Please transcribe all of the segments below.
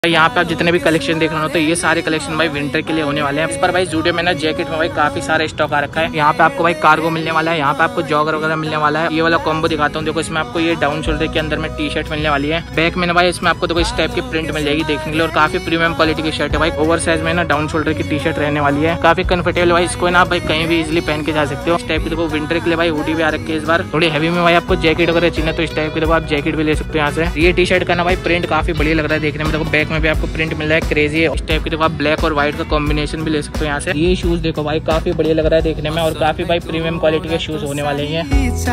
यहाँ पे आप जितने भी कलेक्शन देख रहे हो तो ये सारे कलेक्शन भाई विंटर के लिए होने वाले हैं। इस पर भाई जूडियो में ना जैकेट में भाई काफी सारा स्टॉक आ रखा है। यहाँ पे आपको भाई कार्गो मिलने वाला है, यहाँ पे आपको जॉगर वगैरह मिलने वाला है। ये वाला कॉम्बो दिखाता हूँ, देखो इसमें आपको ये डाउन शोल्डर के अंदर में टी शर्ट मिलने वाली है। बैक में ना भाई इसमें आपको देखो इस टाइप की प्रिंट मिल जाएगी देखने के लिए और काफी प्रीमियम क्वालिटी की शर्ट है भाई। ओवर साइज में ना डाउन शोल्डर की टी शर्ट रहने वाली है, काफी कंफर्टेबल भाई। इसको ना भाई कहीं भी इजिली पहन के जा सकते हो। इस टाइप की देखो विंटर के लिए भाई हुडी भी आ रखी है इस बार। थोड़ी हैवी में भाई आपको जैकेट वगैरह चाहिए तो इस टाइप की देखो आप जैकेट भी ले सकते हो यहाँ से। ये टी शर्ट का ना भाई प्रिंट काफी बढ़िया लग रहा है देखने में। देखो बैक में भी आपको प्रिंट मिल रहा है, क्रेजी है। इस टाइप की देखो आप ब्लैक और व्हाइट का कॉम्बिनेशन भी ले सकते हो यहाँ से। ये शूज देखो भाई काफी बढ़िया लग रहा है देखने में और काफी भाई प्रीमियम क्वालिटी के शूज होने वाले हैं।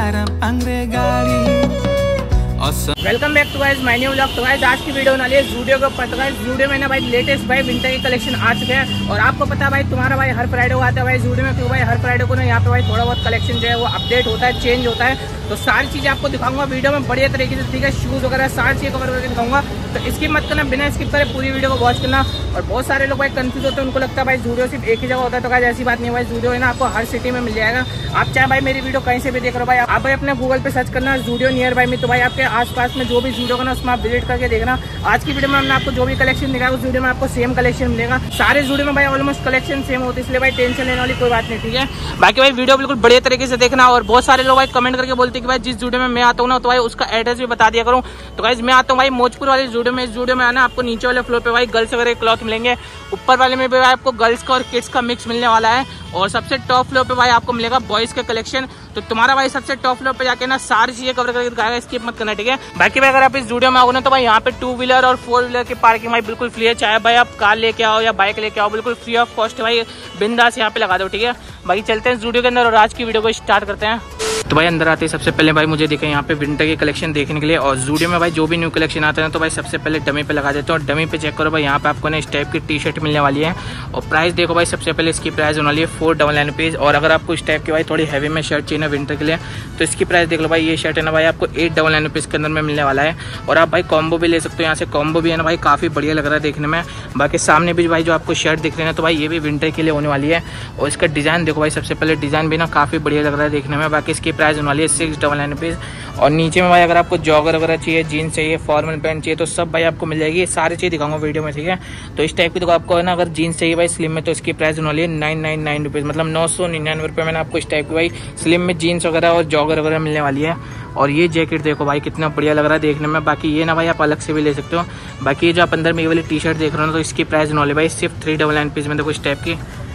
Welcome back to guys my new vlog. तो गाइस आज की वीडियो बना लिए जूडियो के ऊपर। तो गाइस जूडियो में ना भाई लेटेस्ट भाई विंटर की कलेक्शन आ चुके हैं और आपको पता है भाई तुम्हारा भाई हर फ्राइडे को आता है भाई जूडियो में, क्योंकि भाई हर फ्राइडे को ना यहाँ पे भाई थोड़ा बहुत कलेक्शन जो है वो अपडेट होता है, चेंज होता है। तो सारी चीजें आपको दिखाऊंगा वीडियो में बढ़िया तरीके से, ठीक है। शूज वगैरह सारी चीजें कवर करके दिखाऊंगा, तो स्किप मत करना, बिना स्किप करे पूरी वीडियो को वॉच करना। और बहुत सारे लोग भाई कंफ्यूज होते हैं, उनको लगता है भाई जूडियो सिर्फ एक ही जगह होता है। तो गाइस ऐसी बात नहीं है भाई, जूडियो है ना आपको हर सिटी में मिल जाएगा। आप चाहे भाई मेरी वीडियो कहीं से भी देख रहे हो भाई, आप भाई अपने गूगल पे सर्च करना जूडियो नियर बाय मी, तो भाई आपके आसपास में जो भी जूडियो का ना उसमें आप विजिट करके देखना। आज की वीडियो में हमने आपको जो भी कलेक्शन दिखाया उस वीडियो में आपको सेम कलेक्शन मिलेगा। सारे जूडियो में भाई ऑलमोस्ट कलेक्शन सेम होती है, इसलिए भाई टेंशन लेने वाली कोई बात नहीं, ठीक है। बाकी भाई वीडियो बिल्कुल बढ़िया तरीके से देखना। और बहुत सारे लोग भाई कमेंट करके बोलते हैं कि भाई जिस जूडियो में मैं आता हूँ ना तो भाई उसका एड्रेस भी बता दिया करूँ। तो गाइस मैं आता हूँ भाई मोजपुर वाले जूडियो में। इस जूडियो में आना आपको नीचे वाले फ्लोर पे भाई गर्ल्स वगैरह क्लॉथ मिलेंगे, ऊपर वाले में भी भाई आपको गर्ल्स का और किड्स का मिक्स मिलने वाला है, और सबसे टॉप फ्लोर पे भाई आपको मिलेगा बॉयज का कलेक्शन। तो तुम्हारा भाई सबसे टॉप फ्लोर पे जाके ना सारी चीजें कवर करके दिखाएगा, स्किप मत करना, ठीक है। बाकी भाई अगर आप इस जूडियो में आओगे ना तो भाई यहाँ पे 2 व्हीलर और 4 व्हीलर की पार्किंग भाई बिल्कुल फ्री है। चाहे भाई आप कार लेके आओ या बाइक लेके आओ, बिल्कुल फ्री ऑफ कॉस्ट भाई, बिंदास यहाँ पे लगा दो, ठीक है। बाकी चलते हैं जूडियो के अंदर और आज की वीडियो को स्टार्ट करते हैं। तो भाई अंदर आते ही सबसे पहले भाई मुझे दिखे यहाँ पे विंटर की कलेक्शन देखने के लिए। और जूडियो में भाई जो भी न्यू कलेक्शन आता है तो भाई सबसे पहले डमी पे लगा देते हैं। और डमी पे चेक करो भाई, यहाँ पे आपको ना इस टाइप की टी शर्ट मिलने वाली है। और प्राइस देखो भाई, सबसे पहले इसकी प्राइस होने वाली है 499 रुपीज़। और अगर आपको इस टाइप की भाई थोड़ी हैवी में शर्ट चाहिए ना विंटर के लिए तो इसकी प्राइस देख लो भाई। ये शर्ट है ना भाई आपको 899 रुपीज़ के अंदर में मिलने वाला है। और आप भाई कॉम्बो भी ले सकते हो यहाँ से, कॉम्बो भी है ना भाई काफ़ी बढ़िया लग रहा है देखने में। बाकी सामने भी भाई जो आपको शर्ट दिख रहे हैं तो भाई ये भी विंटर के लिए होने वाली है। और इसका डिज़ाइन देखो भाई, सबसे पहले डिज़ाइन भी ना काफ़ी बढ़िया लग रहा है देखने में। बाकी इसकी प्राइस होने वाली है 699 रुपीज़। और नीचे में भाई अगर आपको जॉगर वगैरह चाहिए, जीन्स चाहिए, फॉर्मल पैंट चाहिए तो सब भाई आपको मिल जाएगी। ये सारी चीज़ दिखाऊंगा वीडियो में, ठीक है। तो इस टाइप की तो आपको है ना अगर जीन्स चाहिए भाई स्लिम में तो इसकी प्राइस होने वाली है 999 रुपीज़, मतलब 999 रुपये में आपको इस टाइप की भाई स्लिम में जीन्स वगैरह और जॉगर वगैरह मिलने वाली है। और ये जैकेट देखो भाई कितना बढ़िया लग रहा है देखने में। बाकी ये ना भाई आप अलग से भी ले सकते हो। बाकी ये जो आप अंदर में ये वाली टी शर्ट देख रहे हो तो इसकी प्राइस होने वाली भाई सिर्फ 399 रुपीज़ में। देखो इस टाइप की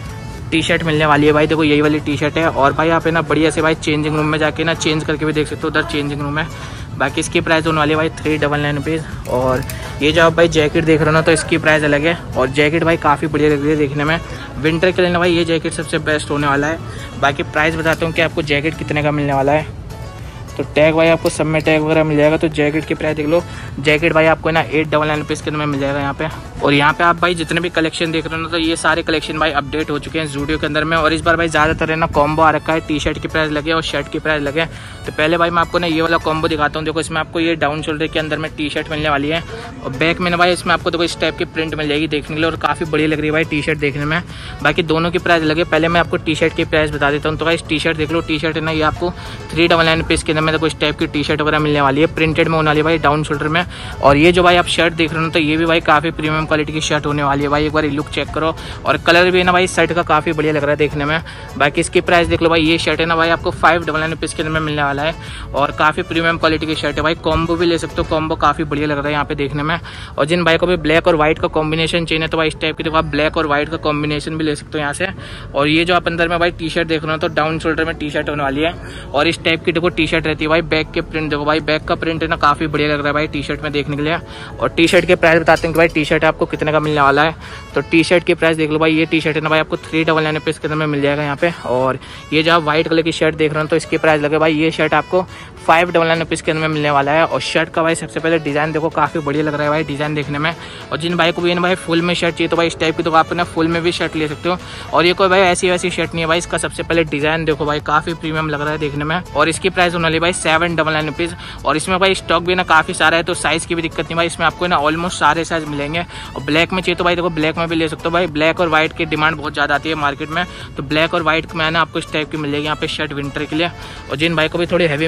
टी शर्ट मिलने वाली है भाई, देखो यही वाली टी शर्ट है। और भाई आप है ना बढ़िया से भाई चेंजिंग रूम में जाके ना चेंज करके भी देख सकते हो, उधर चेंजिंग रूम है। बाकी इसकी प्राइस होने वाली है भाई 399 रुपीज़। और ये जो आप भाई जैकेट देख रहे हो ना तो इसकी प्राइस अलग है। और जैकेट भाई काफ़ी बढ़िया लग रही है देखने में। विंटर के लिए ना भाई ये जैकेट सबसे बेस्ट होने वाला है। बाकी प्राइस बताता हूँ कि आपको जैकेट कितने का मिलने वाला है। तो टैग भाई आपको सब में टैग वगैरह मिल जाएगा। तो जैकेट की प्राइस देख लो, जैकेट भाई आपको ना 899 रुपीज़ के अंदर में मिल जाएगा यहाँ पे। और यहाँ पे आप भाई जितने भी कलेक्शन देख रहे हो ना तो ये सारे कलेक्शन भाई अपडेट हो चुके हैं जूडियो के अंदर में। और इस बार भाई ज़्यादातर है ना कॉम्बो आ रखा है, टी शर्ट की प्राइस लगे और शर्ट की प्राइस लगे। तो पहले भाई मैं आपको ना ये वाला कॉम्बो दिखाता हूँ। देखो इसमें आपको ये डाउन शोल्डर के अंदर में टी शर्ट मिलने वाली है। और बैक में ना भाई इसमें आपको देखो इस टाइप की प्रिंट मिल जाएगी देखने के लिए और काफ़ी बढ़िया लग रही है भाई टी शर्ट देखने में। बाकी दोनों की प्राइस लगे। पहले मैं आपको टी शर्ट की प्राइस बता देता हूँ। तो भाई टी शर्ट देख लो, टी शर्ट है ना ये आपको 399 रुपीज़ के अंदर में देखो इस टाइप की टी शर्ट वगैरह मिलने वाली है, प्रिंटेड में होने वाली है भाई डाउन शोल्डर में। और ये जो भाई आप शर्ट देख रहे हो तो ये भी भाई काफ़ी प्रीमियम क्वालिटी की शर्ट होने वाली है भाई, एक बार लुक चेक करो। और कलर भी है ना भाई शर्ट का काफ़ी बढ़िया लग रहा है देखने में। बाकी इसकी प्राइस देख लो भाई, ये शर्ट है ना भाई आपको 599 रुपीज़ के अंदर में मिलने वाला है। और काफ़ी प्रीमियम क्वालिटी की शर्ट है भाई, कॉम्बो भी ले सकते हो, कॉम्बो काफ़ी बढ़िया लग रहा है यहाँ पे देखने में। और जिन भाई को भी ब्लैक और व्हाइट का कॉम्बिनेशन चाहिए तो भाई इस टाइप की देखो आप ब्लैक और व्हाइट का कॉम्बिनेशन भी ले सकते हो यहाँ से। और ये जो आप अंदर में भाई टी शर्ट देख रहे हो तो डाउन शोल्डर में टी शर्ट होने वाली है। और इस टाइप की देखो टी शर्ट रहती है भाई। बैक के प्रिंट देखो भाई, बैक का प्रिंट है ना काफ़ी बढ़िया लग रहा है भाई टी शर्ट में देखने के लिए। और टी शर्ट के प्राइस बताते हैं कि भाई टी शर्ट आपको कितने का मिलने वाला है। तो टी शर्ट की प्राइस देख लो भाई, ये टी शर्ट है ना भाई आपको 399 रुपीज़ के अंदर में मिल जाएगा यहाँ पे। और ये जो आप व्हाइट कलर की शर्ट देख रहे हो तो इसकी प्राइस लगे भाई, ये शर्ट आपको 599 रुपीज़ के अंदर में मिलने वाला है। और शर्ट का भाई सबसे पहले डिज़ाइन देखो काफ़ी बढ़िया लग रहा है भाई डिज़ाइन देखने में। और जिन भाई को भी भाई फुल में शर्ट चाहिए तो भाई इस टाइप की तो आप ना फुल में भी शर्ट ले सकते हो। और ये कोई भाई ऐसी वैसी शर्ट नहीं है भाई, इसका सबसे पहले डिज़ाइन देखो भाई काफ़ी प्रीमियम लग रहा है देखने में। और इसकी प्राइस होने वाली भाई 799 रुपीज़। और इसमें भाई स्टॉक भी ना काफ़ी सारा है, तो साइज़ की भी दिक्कत नहीं भाई, इसमें आपको ना ऑलमोस्ट सारे साइज मिलेंगे। और ब्लैक में चाहिए तो भाई देखो ब्लैक में भी ले सकते हो भाई। ब्लैक और व्हाइट की डिमांड बहुत ज़्यादा आती है मार्केट में, तो ब्लैक और व्हाइट में ना आपको इस टाइप की मिल जाएगी यहाँ पे शर्ट विंटर के लिए। और जिन भाई को भी थोड़ी हैवी में भाई शर्ट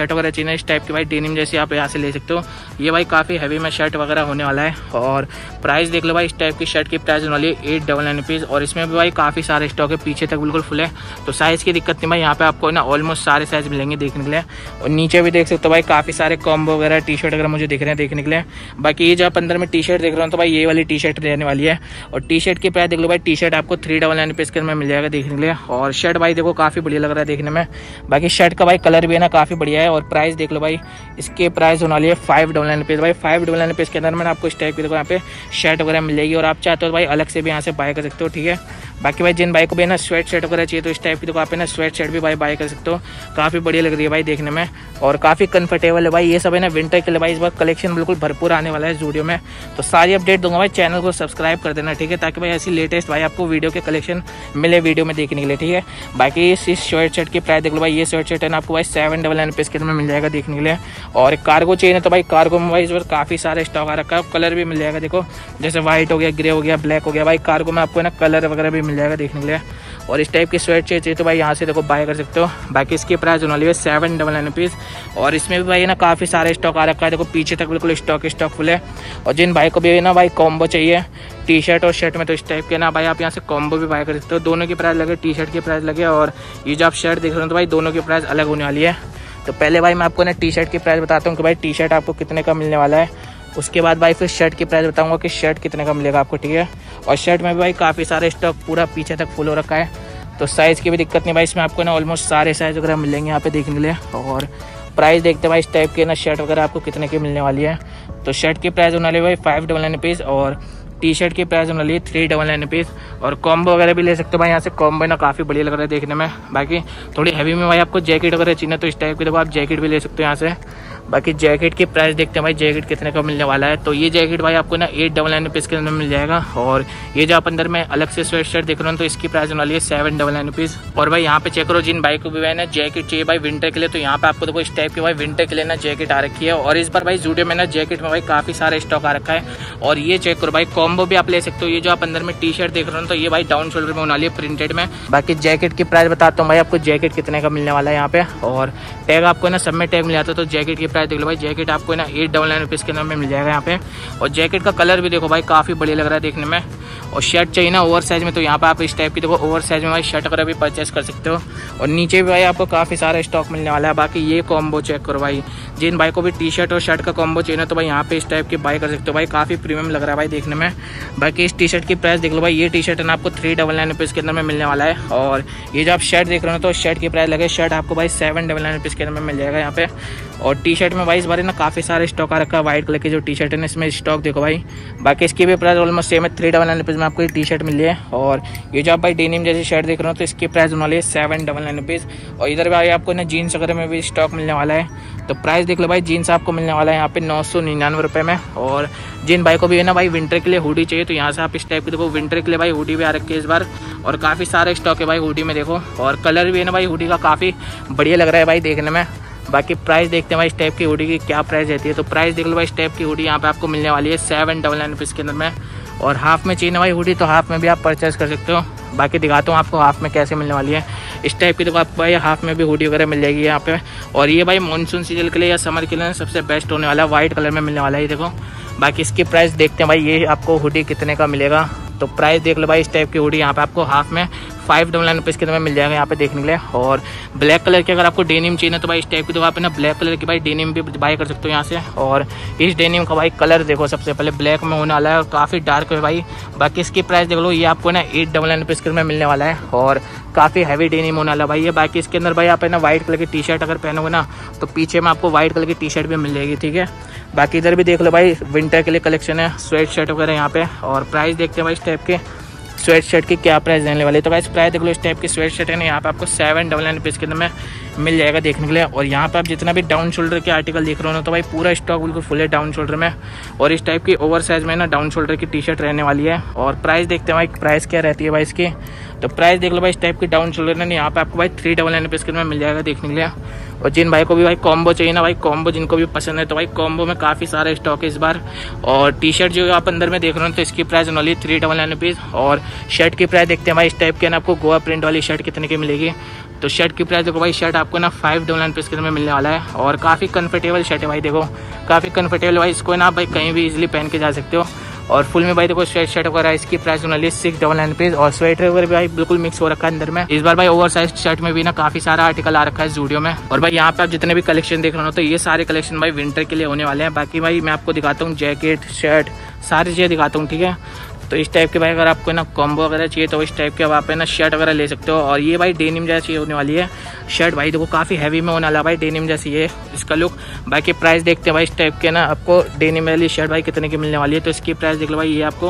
शर्ट वगैरह चाहिए इस टाइप की भाई डेनिम जैसी आप यहाँ से ले सकते हो। ये भाई काफ़ी हैवी में शर्ट वगैरह होने वाला है। और प्राइस देख लो भाई, इस टाइप की शर्ट की प्राइस होने वाली है 899 रुपीज़। और इसमें भी भाई काफ़ी सारे स्टॉक है, पीछे तक बिल्कुल फुल है, तो साइज़ की दिक्कत नहीं भाई, यहाँ पे आपको ना ऑलमोस्ट सारे साइज़ मिलेंगे देखने के लिए। और नीचे भी देख सकते हो भाई काफ़ी सारे कॉम्बो वगैरह टी शर्ट वगैरह मुझे दिख रहे हैं देखने के लिए। बाकी ये जो आप अंदर में टी शर्ट देख रहे हो तो भाई ये वाली टी शर्ट रहने वाली है। और टी शर्ट की प्राइस देख लो भाई, टी शर्ट आपको 399 रुपीज़ के अंदर मिल जाएगा देखने के लिए। और शर्ट भाई देखो काफ़ी बढ़िया लग रहा है देखने में। बाकी शर्ट का भाई कलर भी है ना काफ़ी बढ़िया है। और प्राइस देख लो भाई, इसके प्राइस होने वाली है 599 रुपीज़ भाई। 599 रुपीज़ के अंदर में आपको इस टाइप की देखो यहाँ पे शर्ट वगैरह मिल जाएगी। और आप चाहते हो भाई अलग से भी यहाँ से बाय कर सकते हो, ठीक है। बाकी भाई जिन भाई को भी ना स्वेट शर्ट वगैरह चाहिए तो इस टाइप की देखो आप ना स्वेट शर्ट भी भाई बाय कर सकते हो, काफ़ी बढ़िया लग रही है भाई देखने में और काफ़ी कंफर्टेबल है भाई। ये सब है ना विंटर के लिए भाई, इस बार कलेक्शन बिल्कुल भरपूर आने वाला है ज़ूडियो में। तो सारी अपडेट दूंगा भाई, चैनल को सब्सक्राइब कर देना, ठीक है, ताकि भाई ऐसी लेटेस्ट भाई आपको वीडियो के कलेक्शन मिले वीडियो में देखने के लिए, ठीक है। बाकी इस स्वेट शर्ट की प्राइस देख लो भाई, ये स्वेट शर्ट है ना आपको भाई 799 रुपीज़ के अंदर मिल जाएगा देखने के लिए। और एक कार्गो चाहिए ना तो भाई कार्गो में भाई इस बार काफ़ी सारे स्टॉक आ रखा है, कलर भी मिल जाएगा देखो, जैसे व्हाइट हो गया, ग्रे हो गया, ब्लैक हो गया भाई, कार्गो में आपको ना कलर वगैरह भी मिल जाएगा देखने के लिए। और इस टाइप की स्वेट चाहिए तो भाई यहाँ से देखो बाय कर सकते हो। बाकी इसकी प्राइस होने वाली है 799 रुपीज़। और इसमें भी भाई ना काफ़ी सारे स्टॉक आ रखा है, देखो पीछे तक बिल्कुल स्टॉक फुल है। और जिन भाई को भी ना भाई कॉम्बो चाहिए टी शर्ट और शर्ट में तो इस टाइप के ना भाई आप यहाँ से कॉम्बो भी बाय कर सकते हो। दोनों की प्राइस लगे, टी शर्ट की प्राइस लगे और ये जो आप शर्ट देख रहे हो तो भाई दोनों की प्राइस अलग होने वाली है। तो पहले भाई मैं आपको ना टी शर्ट की प्राइस बताता हूँ कि भाई टी शर्ट आपको कितने का मिलने वाला है। उसके बाद भाई फिर शर्ट की प्राइस बताऊंगा कि शर्ट कितने का मिलेगा आपको, ठीक है। और शर्ट में भी भाई काफ़ी सारे स्टॉक पूरा पीछे तक फुल हो रखा है, तो साइज़ की भी दिक्कत नहीं भाई, इसमें आपको ना ऑलमोस्ट सारे साइज़ वगैरह मिलेंगे यहाँ पे देखने के लिए। और प्राइस देखते हैं भाई इस टाइप के ना शर्ट वगैरह आपको कितने की मिलने वाली है। तो शर्ट की प्राइस होने वाली है भाई 599 रुपीज़ और टी शर्ट की प्राइस होने वाली है 399 रुपीज़। और कॉम्बो वगैरह भी ले सकते हो भाई यहाँ से, कॉम्बो ना काफ़ी बढ़िया लग रहा है देखने में। बाकी थोड़ी हैवी में भाई आपको जैकेट वगैरह चाहिए तो इस टाइप की देखो आप जैकेट भी ले सकते हो यहाँ से। बाकी जैकेट की प्राइस देखते हैं भाई जैकेट कितने का मिलने वाला है। तो ये जैकेट भाई आपको ना 899 रुपीज़ के अंदर मिल जाएगा। और ये जो आप अंदर में अलग से स्वेट शर्ट देख रहे हो तो इसकी प्राइस होने वाली है 799 रुपीज़। और भाई यहाँ पे चेक करो, जिन भाई को भी भाई ना जैकेट चाहिए भाई विंटर के लिए तो यहाँ पे आपको देखो इस टाइप की भाई विंटर के लिए ना जैकेट आ रखी है। और इस बार भाई ज़ूडियो में ना जैकेट में भाई काफ़ी सारे स्टॉक आ रखा है। और ये चेक करो भाई कॉम्बो भी आप ले सकते हो। ये जो आप अंदर में टी शर्ट देख रहे हो तो ये भाई डाउन शोल्डर में होने वाली है प्रिंटेड में। बाकी जैकेट की प्राइस बताता हूँ भाई आपको, जैकेट कितने का मिलने वाला है यहाँ पे। और टैग आपको ना सब में टैग मिल जाता है, तो जैकेट की प्राइस देख लो भाई, जैकेट आपको ना 899 रुपीज़ के अंदर में मिल जाएगा यहाँ पे। और जैकेट का कलर भी देखो भाई काफ़ी बढ़िया लग रहा है देखने में। और शर्ट चाहिए ना ओवर साइज में तो यहाँ पे आप इस टाइप की देखो ओवर साइज में भाई शर्ट वगैरह भी परचेस कर सकते हो। और नीचे भी भाई आपको काफ़ी सारा स्टॉक मिलने वाला है। बाकी ये कॉम्बो चेक करो भाई, जिन भाई को भी टी शर्ट और शर्ट का कॉम्बो चाहिए ना तो भाई यहाँ पे इस टाइप की बाय कर सकते हो भाई, काफ़ी प्रीमियम लग रहा है भाई देखने में। बाकी इस टी शर्ट की प्राइस देख लो भाई, ये टी शर्ट है ना आपको 399 रुपीज़ के अंदर में मिलने वाला है। और ये जो आप शर्ट देख रहे हो तो शर्ट की प्राइस लगे, शर्ट आपको भाई 799 रुपीज़ के अंदर में मिल जाएगा यहाँ पे। और टी शर्ट में भाई इस बार ना काफ़ी सारे स्टॉक आ रखा है, व्हाइट कलर की जो टी शर्ट है ना इसमें स्टॉक देखो भाई। बाकी इसकी भी प्राइस ऑलमोस्ट सेम है, 399 रुपीज़ में आपको ये टी शर्ट मिल रही है। और ये जो आप भाई डेनिम जैसी शर्ट देख रहे हो तो इसकी प्राइस होने वाली है 799 रुपीज़। और इधर भाई आपको ना जीन्स वगैरह में भी स्टॉक मिलने वाला है। तो प्राइस देख लो भाई, जीन्स आपको मिलने वाला है यहाँ पे 999 रुपये में। और जिन भाई को भी है ना भाई विंटर के लिए हुडी चाहिए तो यहाँ से आप इस टाइप की देखो विंटर के लिए भाई हुडी भी आ रखी है इस बार। और काफ़ी सारे स्टॉक है भाई हुडी में देखो, और कलर भी है ना भाई हुडी का काफ़ी बढ़िया लग रहा है भाई देखने में। बाकी प्राइस देखते हैं भाई इस टाइप की हुडी की क्या प्राइस रहती है। तो प्राइस देख लो भाई, इस टाइप की हुडी यहाँ पे आपको मिलने वाली है 799 रुपीज़ के अंदर में। और हाफ में चाहिए ना भाई हुडी तो हाफ में भी आप परचेस कर सकते हो। बाकी दिखाता हूँ आपको हाफ में कैसे मिलने वाली है। इस टाइप की देखो आपको भाई हाफ में भी हुडी वगैरह मिल जाएगी यहाँ पे। और ये भाई मानसून सीजन के लिए या समर के लिए सबसे बेस्ट होने वाला है, व्हाइट कलर में मिलने वाला है ये देखो। बाकी इसकी प्राइस देखते हैं भाई, ये आपको हुडी कितने का मिलेगा। तो प्राइस देख लो भाई, इस टाइप की हुडी यहाँ पे आपको हाफ में 599 रुपीज़ के अंदर में मिल जाएगा यहाँ पे देखने के लिए। और ब्लैक कलर की अगर आपको डेनिम चाहिए तो भाई इस टाइप की तो आप ना ब्लैक कलर की भाई डेनिम भी बाय कर सकते हो यहाँ से। और इस डेनिम का भाई कलर देखो सबसे पहले ब्लैक में होने वाला है और काफ़ी डार्क है भाई। बाकी इसकी प्राइस देख लो, ये आपको ना 899 रुपीज़ के अंदर में मिलने वाला है। और काफ़ी हैवी डेनिम होने वाला भाई ये। बाकी इसके अंदर भाई आप है ना व्हाइट कलर की टी शर्ट अगर पहनोगे ना तो पीछे में आपको व्हाइट कलर की टी शर्ट भी मिल जाएगी, ठीक है। बाकी इधर भी देख लो भाई विंटर के लिए कलेक्शन है, स्वेट शर्ट वगैरह यहाँ पे। और प्राइस देखते हैं भाई इस टाइप के स्वेट शर्ट की क्या प्राइस देने वाली है। तो गाइस प्राइस देख लो, इस टाइप की स्वेट शर्ट है ना यहाँ पे आपको 799 रुपीज़ के अंदर में मिल जाएगा देखने के लिए। और यहाँ पे आप जितना भी डाउन शोल्डर के आर्टिकल देख रहे हो ना तो भाई पूरा स्टॉक बिल्कुल फुल है डाउन शोल्डर में। और इस टाइप की ओवर साइज में ना डाउन शोल्डर की टी शर्ट रहने वाली है। और प्राइस देखते हैं भाई प्राइस क्या रहती है भाई इसकी। तो प्राइस देख लो भाई, इस टाइप की डाउन शोल्डर ना यहाँ पे आपको भाई 399 रुपीज़ के अंदर मिल जाएगा देखने के लिए। और जिन भाई को भी भाई कॉम्बो चाहिए ना भाई, कॉम्बो जिनको भी पसंद है तो भाई कॉम्बो में काफ़ी सारे स्टॉक है इस बार। और टी शर्ट जो आप अंदर में देख रहे हो तो इसकी प्राइस होने वाली 399 रुपीज़। और शर्ट की प्राइस देखते हैं भाई, इस टाइप के ना आपको गोवा प्रिंट वाली शर्ट कितने की मिलेगी। तो शर्ट की प्राइस देखो भाई, शर्ट आपको ना 599 रुपीज़ के अंदर में मिलने वाला है और काफ़ी कंफर्टेबल शर्ट है भाई। देखो काफ़ी कंफर्टेबल भाई, इसको ना आप भाई कहीं भी इजीली पहन के जा सकते हो। और फुल में भाई देखो स्वेट शर्ट वगैरह इसकी प्राइस होने वाली है 699 रुपीज़ और स्वेटर वगैरह भी भाई बिल्कुल मिक्स हो रखा है अंदर में। इस बार भाई ओवर साइज शर्ट में भी ना काफ़ी सारा आर्टिकल आ रखा है ज़ूडियो में। और भाई यहाँ पे आप जितने भी कलेक्शन देख रहे हो तो ये सारे कलेक्शन भाई विंटर के लिए होने वाले हैं। बाकी भाई मैं आपको दिखाता हूँ जैकेट शर्ट सारी चीज़ें दिखाता हूँ, ठीक है। तो इस टाइप के भाई अगर आपको ना कॉम्बो वगैरह चाहिए तो इस टाइप के आप ना शर्ट वगैरह ले सकते हो। और ये भाई डेनिम जैसी होने वाली है शर्ट भाई, देखो काफ़ी हैवी में होने वाला भाई, डेनिम जैसी है इसका लुक। बाकी प्राइस देखते हैं भाई इस टाइप के ना आपको डेनिम वाली शर्ट भाई कितने की मिलने वाली है। तो इसकी प्राइस देख लो भाई, ये आपको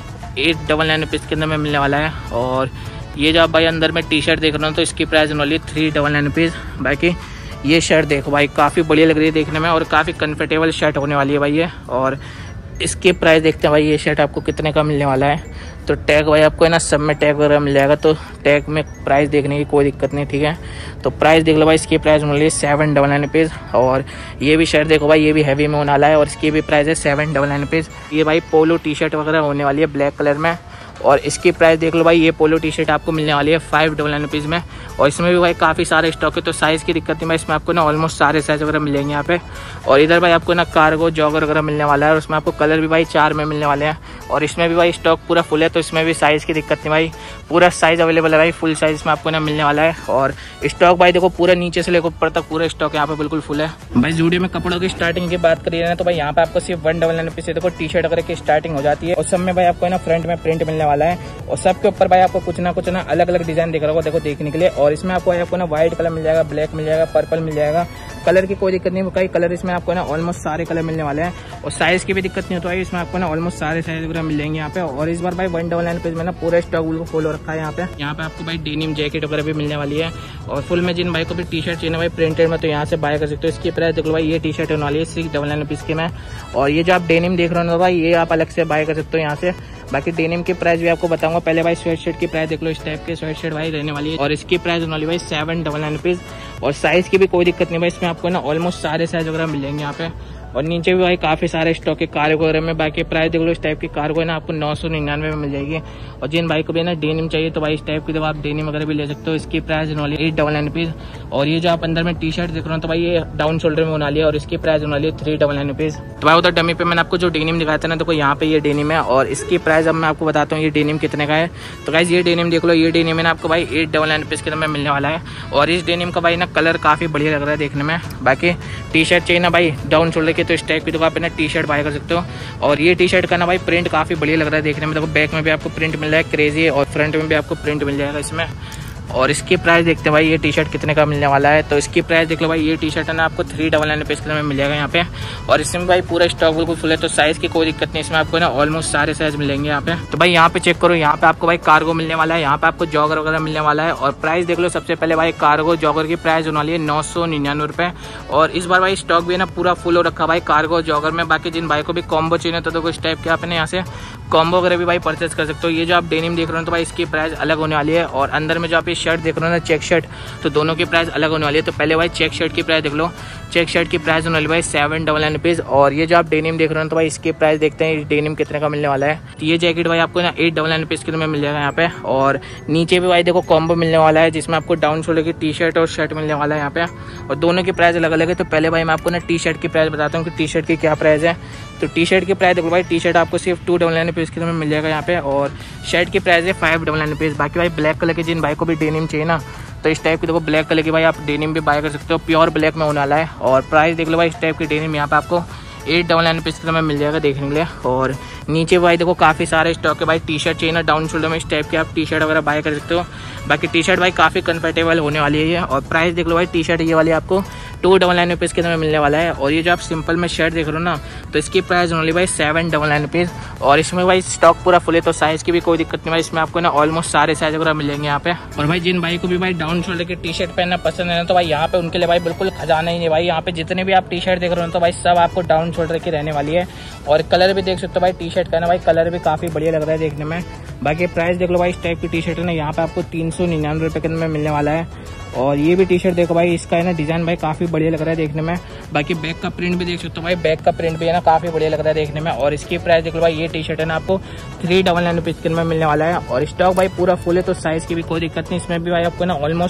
899 रुपीज़ के अंदर में मिलने वाला है। और ये जो आप भाई अंदर में टी शर्ट देख रहे हो तो इसकी प्राइस होने वाली है 399 रुपीज़। बाकी ये शर्ट देखो भाई काफ़ी बढ़िया लग रही है देखने में और काफ़ी कंफर्टेबल शर्ट होने वाली है भाई ये। और इसकी प्राइस देखते हैं भाई ये शर्ट आपको कितने का मिलने वाला है। तो टैग भाई आपको है ना सब में टैग वगैरह मिल जाएगा, तो टैग में प्राइस देखने की कोई दिक्कत नहीं, ठीक है। तो प्राइस देख लो भाई, इसकी प्राइस मिल रही है 799 रुपीज़। और ये भी शर्ट देखो भाई, ये भी हैवी में होने वाला है और इसकी भी प्राइस है 799 रुपीज़। ये भाई पोलो टी शर्ट वगैरह होने वाली है ब्लैक कलर में और इसकी प्राइस देख लो भाई, ये पोलो टी शर्ट आपको मिलने वाली है 599 रुपीज़ में। और इसमें भी भाई काफ़ी सारे स्टॉक है, तो साइज़ की दिक्कत नहीं भाई, इसमें आपको ना ऑलमोस्ट सारे साइज़ वगैरह मिलेंगे यहाँ पे। और इधर भाई आपको ना कार्गो जॉगर वगैरह मिलने वाला है और उसमें आपको कलर भी भाई 4 में मिलने वाले हैं। और इसमें भी भाई स्टॉक पूरा फुल है, तो इसमें भी साइज़ की दिक्कत नहीं भाई, पूरा साइज़ अवेलेबल है भाई, फुल साइज़ में आपको ना मिलने वाला है। और स्टॉक भाई देखो पूरा नीचे से लेकर ऊपर तक पूरा स्टॉक यहाँ पे बिल्कुल फुल है भाई। ज़ूडियो में कपड़ों की स्टार्टिंग की बात करिए ना तो भाई यहाँ पे आपको सिर्फ 199 रुपीज़ से देखो टी शर्ट वगैरह की स्टार्टिंग हो जाती है। और सब में भाई आपको ना फ्रंट में प्रिंट मिलने वाला है और सबके ऊपर भाई आपको कुछ ना अलग अलग डिजाइन दिख रहा होगा देखो देखने के लिए। और इसमें आपको ना व्हाइट कलर मिल जाएगा, ब्लैक मिल जाएगा, पर्पल मिल जाएगा, कलर की कोई दिक्कत नहीं, कई कलर इसमें आपको ना ऑलमोस्ट सारे कलर मिलने वाले हैं। और साइज़ की भी दिक्कत नहीं होता है, इसमें आपको ना ऑलमोस्ट सारे साइज वगैरह मिलेंगे यहाँ पे। और इस बार भाई 199 रुपीज़ में ना पूरा स्टॉक बिल्कुल फुल हो रखा है यहाँ पे। यहाँ पे आपको भाई डेनिम जैकेट वगैरह भी मिलने वाली है और फुल में जिन भाई को भी टी शर्ट चाहिए भाई प्रिंटेड में तो यहाँ से बाय कर सकते हो। इसकी प्राइस देख लो भाई, ये टी शर्ट होने वाली है 699 रुपीज़ की में। और ये जो आप डेनिम देख रहे हो भाई, ये आप अलग से बाय कर सकते हो यहाँ से। बाकी डेनिम की प्राइस भी आपको बताऊंगा, पहले भाई स्वेट शर्ट की प्राइस देख लो, इस टाइप के स्वेट शर्ट भाई रहने वाली है और इसकी प्राइस होने वाली भाई 799 रुपीज़। और साइज़ की भी कोई दिक्कत नहीं भाई, इसमें आपको ना ऑलमोस्ट सारे साइज वगैरह मिल जाएंगे यहाँ पे। और नीचे भी भाई काफ़ी सारे स्टॉक है कार्गो वगैरह में। बाकी प्राइस देख लो, इस टाइप की कार्गो है ना आपको 999 में मिल जाएगी। और जिन भाई को भी ना डेनिम चाहिए तो भाई इस टाइप की तो आप डेनिम वगैरह भी ले सकते हो। इसकी प्राइस होने वाली है 899 रुपीज़। और ये जो आप अंदर में टी शर्ट देख रहे हो तो भाई ये डाउन शोल्डर में होने वाली है और इसकी प्राइस होने वाली है 399 रुपीज़। तो भाई उधर डमी पे मैंने आपको जो डेनिम दिखाया था ना, तो यहाँ पे ये डेनिम है और इसकी प्राइस अब मैं आपको बताता हूँ ये डेनिम कितने का है। तो गाइस ये डेनिम देख लो, ये डेनिम है ना आपको भाई 899 रुपीज़ के अंदर मिलने वाला है। और इस डेनिम का भाई ना कलर काफ़ी बढ़िया लग रहा है देखने में। बाकी टी शर्ट चाहिए ना भाई डाउन शोल्डर की तो इस टाइप की तो आप ना टी शर्ट बाय कर सकते हो। और ये टी शर्ट का ना भाई प्रिंट काफ़ी बढ़िया लग रहा है देखने में। देखो बैक में भी आपको प्रिंट मिल रहा है क्रेजी और फ्रंट में भी आपको प्रिंट मिल जाएगा इसमें। और इसकी प्राइस देखते हैं भाई ये टी शर्ट कितने का मिलने वाला है। तो इसकी प्राइस देख लो भाई, ये टी शर्ट है ना आपको 399 रुपीज़ के में मिल जाएगा यहाँ पे। और इसमें भाई पूरा स्टॉक बिल्कुल फुल है, तो साइज़ की कोई दिक्कत नहीं, इसमें आपको ना ऑलमोस्ट सारे साइज मिलेंगे यहाँ पे। तो भाई यहाँ पे चेक करो, यहाँ पे आपको भाई कार्गो मिलने वाला है, यहाँ पे आपको जॉगर वगैरह मिलने वाला है। और प्राइस देख लो, सबसे पहले भाई कार्गो जॉगर की प्राइस होने वाली है 999 रुपये। और इस बार भाई स्टॉक भी है ना पूरा फुल हो रखा भाई कार्गो जॉगर में। बाकी जिन भाई को भी कॉम्बो चाहिए तो देखो इस टाइप के आपने यहाँ से कॉम्बो वगैरह भी भाई परचेस कर सकते हो। ये जो आप डेनिम देख रहे हो तो भाई इसकी प्राइस अलग होने वाली है। और अंदर में जो आप ये शर्ट देख रहे हो ना चेक शर्ट, तो दोनों की प्राइस अलग होने वाली है। तो पहले भाई चेक शर्ट की प्राइस देख लो, चेक शर्ट की प्राइस होने वाली भाई 799 रुपीज़। और ये जो आप डेनिम देख रहे हो तो भाई इसकी प्राइस देखते हैं डेनिम कितने का मिलने वाला है। तो ये जैकेट भाई आपको ना 899 रुपीज़ के में मिल जाएगा यहाँ पे। और नीचे भी भाई देखो कॉम्बो मिलने वाला है जिसमें आपको डाउन शोल्डर की टी शर्ट और शर्ट मिलने वाला है यहाँ पे। और दोनों की प्राइस अलग अलग है। तो पहले भाई मैं आपको ना टी शर्ट की प्राइस बताता हूँ कि टी शर्ट की क्या प्राइस है। तो टी शर्ट की प्राइस देखो भाई, टी शर्ट आपको सिर्फ 299 रुपीज़ के में मिल जाएगा यहाँ पे। और शर्ट की प्राइस है 599 रुपीज़। बाकी भाई ब्लैक कलर के जिन भाई को भी डेनिम चाहिए ना तो इस टाइप की देखो ब्लैक कलर की भाई आप डेनिम भी बाय कर सकते हो, प्योर ब्लैक में होने वाला है। और प्राइस देख लो भाई, इस टाइप की डेनिम यहाँ पे आपको 899 रुपीज़ के में मिल जाएगा देखने के लिए। और नीचे भाई देखो काफ़ी सारे स्टॉक है भाई, टी शर्ट चाहिए ना डाउन शोल्डर में इस टाइप की आप टी शर्ट वगैरह बाय कर सकते हो। बाकी टी शर्ट भाई काफ़ी कंफर्टेबल होने वाली है ये। और प्राइस देख लो भाई, टी शर्ट ये वाली आपको 299 रुपीज़ के अंदर मिलने वाला है। और ये जो आप सिंपल में शर्ट देख रहे हो ना तो इसकी प्राइस ओनली भाई 799 रुपीज़। और इसमें भाई स्टॉक पूरा फुल है, तो साइज़ की भी कोई दिक्कत नहीं भाई, इसमें आपको ना ऑलमोस्ट सारे साइज वगैरह मिलेंगे यहाँ पे। और भाई जिन भाई को भी भाई डाउन शोल्डर की टी शर्ट पहनना पसंद है ना तो भाई यहाँ पे उनके लिए भाई बिल्कुल खजाना ही नहीं भाई। यहाँ पे जितने भी आप टी शर्ट देख रहे हो तो भाई सब आपको डाउन शोल्डर की रहने वाली है। और कलर भी देख सकते हो भाई टी शर्ट का ना भाई, कलर भी काफ़ी बढ़िया लग रहा है देखने में। बाकी प्राइस देख लो भाई, इस टाइप की टी शर्ट है ना यहाँ पे आपको 399 रुपये के अंदर मिलने वाला है। और ये भी टी शर्ट देखो भाई, इसका है ना डिज़ाइन भाई काफ़ी बढ़िया लग रहा है देखने में। बाकी बैक का प्रिंट भी देख सकते हो भाई, बैक का प्रिंट भी है ना काफ़ी बढ़िया लग रहा है देखने में। और इसकी प्राइस देख लो भाई, ये टी शर्ट है ना आपको 399 रुपीज़ के अंदर मिलने वाला है। और स्टॉक भाई पूरा फुल है, तो साइज़ की भी कोई दिक्कत नहीं, इसमें भी भाई आपको ना ऑलमोस्ट